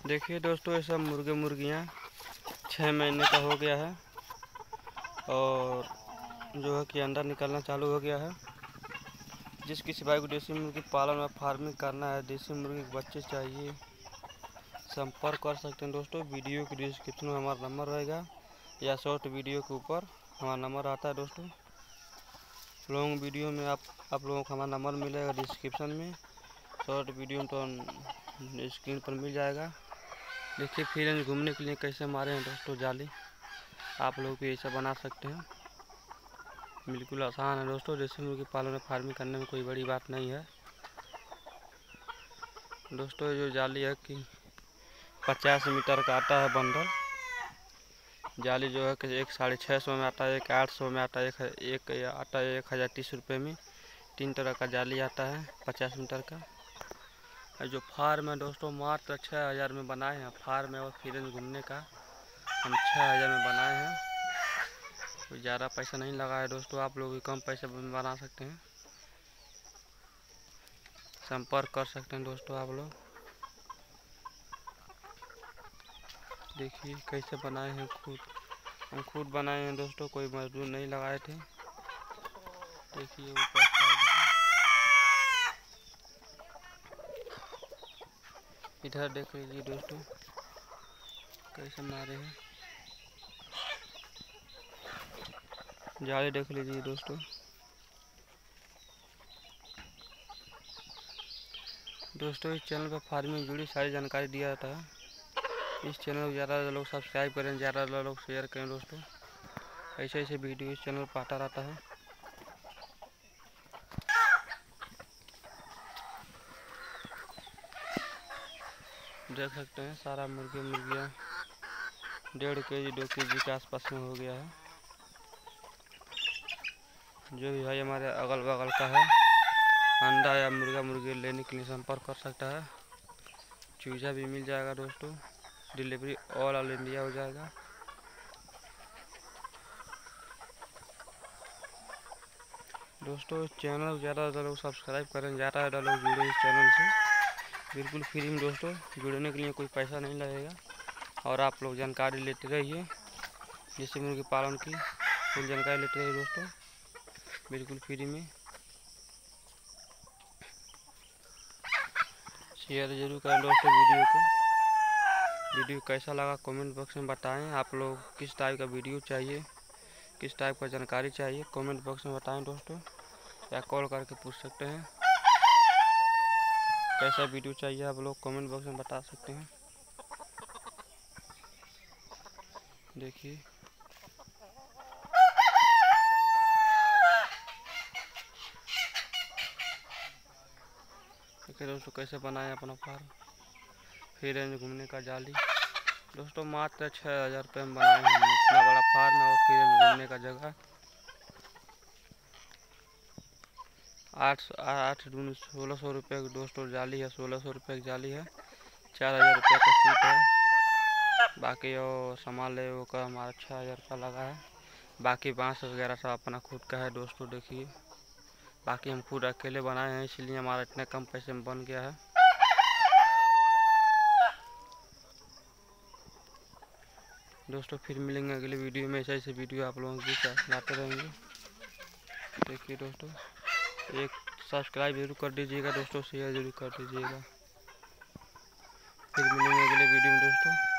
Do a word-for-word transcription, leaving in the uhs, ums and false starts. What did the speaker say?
देखिए दोस्तों, ये सब मुर्गे मुर्गियाँ छः महीने का हो गया है और जो है कि अंडा निकलना चालू हो गया है। जिस किसी भाई को देसी मुर्गी पालन और फार्मिंग करना है, देसी मुर्गी के बच्चे चाहिए, संपर्क कर सकते हैं दोस्तों। वीडियो के डिस्क्रिप्शन में हमारा नंबर रहेगा या शॉर्ट वीडियो के ऊपर हमारा नंबर आता है दोस्तों। लॉन्ग वीडियो में आप आप लोगों को हमारा नंबर मिलेगा डिस्क्रिप्शन में, शॉर्ट वीडियो में तो स्क्रीन पर मिल जाएगा। देखिए फिर घूमने के लिए कैसे मारे हैं दोस्तों जाली, आप लोग भी ऐसा बना सकते हैं। बिल्कुल आसान है दोस्तों, देसी मुर्गी पालन और फार्मिंग करने में कोई बड़ी बात नहीं है दोस्तों। जो जाली है कि पचास मीटर का आता है बंडल। जाली जो है कि एक साढ़े छः सौ में आता है, एक आठ सौ में आता है, एक एक आता है एक हज़ार तीस रुपये में। तीन तरह का जाली आता है पचास मीटर का। जो फार्म है दोस्तों मात्र छः हज़ार में बनाए हैं। फार्म है और फिर घूमने का हम छः हज़ार में बनाए हैं। कोई ज़्यादा पैसा नहीं लगा है दोस्तों, आप लोग भी कम पैसे में बना सकते हैं। संपर्क कर सकते हैं दोस्तों आप लोग। देखिए कैसे बनाए हैं, खुद हम खुद बनाए हैं दोस्तों, कोई मजदूर नहीं लगाए थे। देखिए ऊपर इधर देख लीजिए दोस्तों कैसे मारे हैं जाली, देख लीजिए दोस्तों। दोस्तों इस चैनल पर फार्मिंग जुड़ी सारी जानकारी दिया जाता है। इस चैनल को ज़्यादा लोग सब्सक्राइब करें, ज़्यादा लोग शेयर करें दोस्तों। ऐसे ऐसे वीडियो इस चैनल पर आता रहता है। देख सकते हैं सारा मुर्गे मुर्गियाँ डेढ़ के जी दो के जी के आसपास में हो गया है। जो भी भाई हमारे अगल बगल का है अंडा या मुर्गा मुर्गी लेने के लिए संपर्क कर सकता है। चूजा भी मिल जाएगा दोस्तों, डिलीवरी ऑल ऑल इंडिया हो जाएगा। दोस्तों चैनल ज़्यादा ज़्यादा लोग सब्सक्राइब करें, ज़्यादा ज़्यादा लोग जुड़े इस चैनल से। बिल्कुल फ्री में दोस्तों, जुड़ने के लिए कोई पैसा नहीं लगेगा और आप लोग जानकारी लेते रहिए। जैसे मुर्गी पालन की फुल जानकारी लेते रहिए दोस्तों, बिल्कुल फ्री में। शेयर जरूर करें दोस्तों वीडियो को। वीडियो कैसा लगा कमेंट बॉक्स में बताएं। आप लोग किस टाइप का वीडियो चाहिए, किस टाइप का जानकारी चाहिए, कमेंट बॉक्स में बताएं दोस्तों, या कॉल करके पूछ सकते हैं। कैसा वीडियो चाहिए आप लोग कमेंट बॉक्स में बता सकते हैं। देखिए देखिए दोस्तों कैसे बनाए अपना फार्म। फिर रेंज घूमने का जाली दोस्तों मात्र छः हज़ार रुपये में बनाए हैं। इतना बड़ा फार्म है और फिर रेंज घूमने का जगह। आठ आठ दूनी सोलह सौ रुपये की दोस्तों जाली है, सोलह सौ रुपये की जाली है। चार हज़ार रुपये का सीट है। बाकी और सामान ले वो का हमारा छः हज़ार रुपया लगा है। बाकी बांस वगैरह सब अपना खुद का है दोस्तों। देखिए बाकी हम खुद अकेले बनाए हैं, इसलिए हमारा इतने कम पैसे में बन गया है दोस्तों। फिर मिलेंगे अगले वीडियो में, ऐसे ऐसे वीडियो आप लोगों की लाते रहेंगे। देखिए दोस्तों एक सब्सक्राइब जरूर कर दीजिएगा दोस्तों, शेयर जरूर कर दीजिएगा। फिर मिलेंगे अगले वीडियो में दोस्तों।